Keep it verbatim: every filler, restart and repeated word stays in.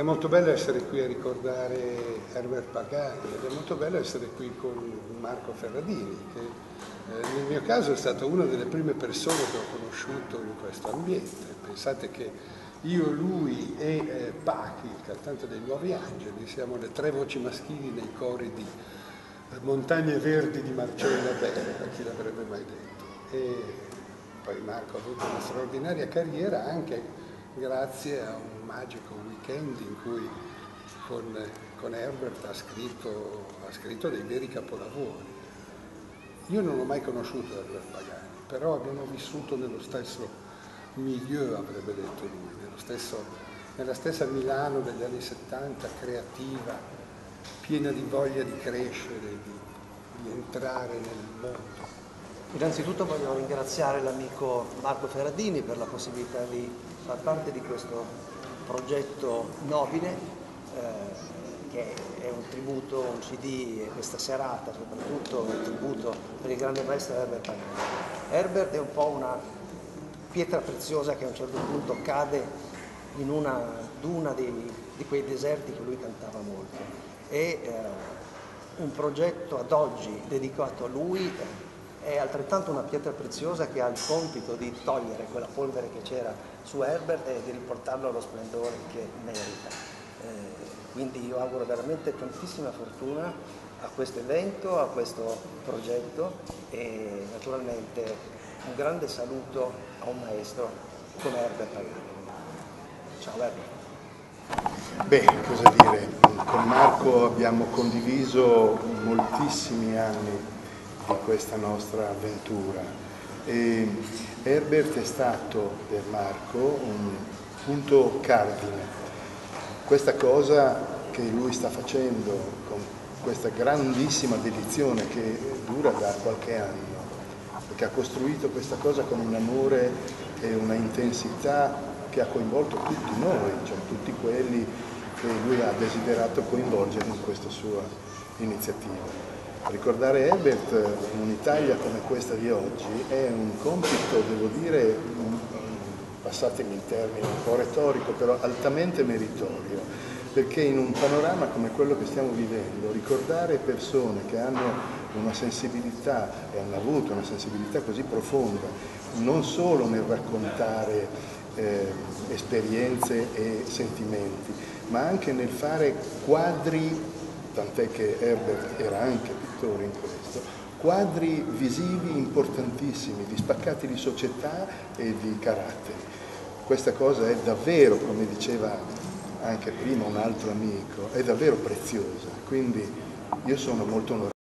molto bello essere qui a ricordare Herbert Pagani ed è molto bello essere qui con Marco Ferradini, che eh, nel mio caso è stata una delle prime persone che ho conosciuto in questo ambiente. Pensate che io, lui e eh, Pachi, il cantante dei Nuovi Angeli, siamo le tre voci maschili nei cori di eh, Montagne Verdi di Marcella Bella, chi l'avrebbe mai detto. E poi Marco ha avuto una straordinaria carriera anche grazie a un magico weekend in cui con, con Herbert ha scritto, ha scritto dei veri capolavori. Io non ho mai conosciuto Herbert Pagani, però abbiamo vissuto nello stesso milieu, avrebbe detto lui, nello stesso, nella stessa Milano degli anni settanta, creativa, piena di voglia di crescere, di, di entrare nel mondo. Innanzitutto voglio ringraziare l'amico Marco Ferradini per la possibilità di far parte di questo progetto nobile, eh, che è un tributo, un C D, e questa serata soprattutto un tributo per il grande maestro Herbert Pagani. Herbert è un po' una pietra preziosa che a un certo punto cade in una duna di, di quei deserti che lui cantava molto. E eh, un progetto ad oggi dedicato a lui è altrettanto una pietra preziosa che ha il compito di togliere quella polvere che c'era su Herbert e di riportarlo allo splendore che merita. Eh, quindi io auguro veramente tantissima fortuna a questo evento, a questo progetto e naturalmente un grande saluto a un maestro come Herbert Pagani. Ciao Herbert. Beh, cosa dire, con Marco abbiamo condiviso moltissimi anni di questa nostra avventura e Herbert è stato per Marco un punto cardine. Questa cosa che lui sta facendo con questa grandissima dedizione che dura da qualche anno, perché ha costruito questa cosa con un amore e una intensità che ha coinvolto tutti noi, cioè tutti quelli che lui ha desiderato coinvolgere in questa sua iniziativa. Ricordare Herbert in un'Italia come questa di oggi è un compito, devo dire, passatemi il termine un po' retorico, però altamente meritorio, perché in un panorama come quello che stiamo vivendo, ricordare persone che hanno una sensibilità e hanno avuto una sensibilità così profonda, non solo nel raccontare eh, esperienze e sentimenti, ma anche nel fare quadri, tant'è che Herbert era anche pittore in questo, quadri visivi importantissimi, di spaccati di società e di caratteri. Questa cosa è davvero, come diceva anche prima un altro amico, è davvero preziosa, quindi io sono molto onorato.